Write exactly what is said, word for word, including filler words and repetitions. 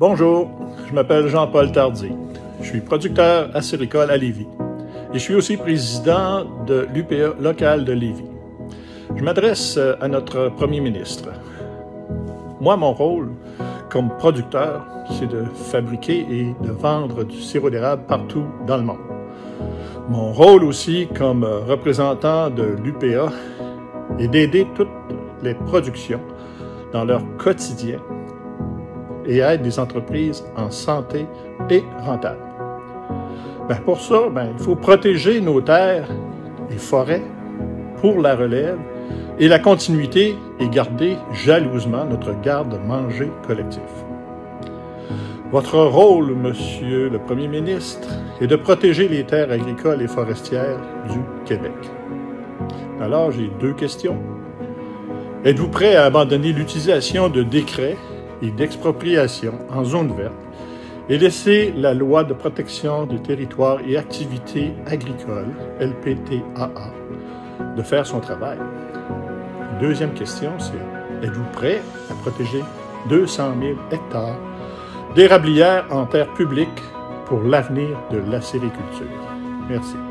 Bonjour, je m'appelle Jean-Paul Tardy. Je suis producteur acéricole à Lévis et je suis aussi président de l'U P A local de Lévis. Je m'adresse à notre premier ministre. Moi, mon rôle comme producteur, c'est de fabriquer et de vendre du sirop d'érable partout dans le monde. Mon rôle aussi comme représentant de l'U P A est d'aider toutes les productions dans leur quotidien et aide des entreprises en santé et rentable. Ben pour ça, ben, il faut protéger nos terres et forêts pour la relève et la continuité et garder jalousement notre garde-manger collectif. Votre rôle, Monsieur le Premier ministre, est de protéger les terres agricoles et forestières du Québec. Alors, j'ai deux questions. Êtes-vous prêt à abandonner l'utilisation de décrets et d'expropriation en zone verte et laisser la loi de protection des territoires et activités agricoles, L P T A A, de faire son travail? Deuxième question, c'est êtes-vous prêt à protéger deux cent mille hectares d'érablières en terre publique pour l'avenir de l'acériculture? Merci.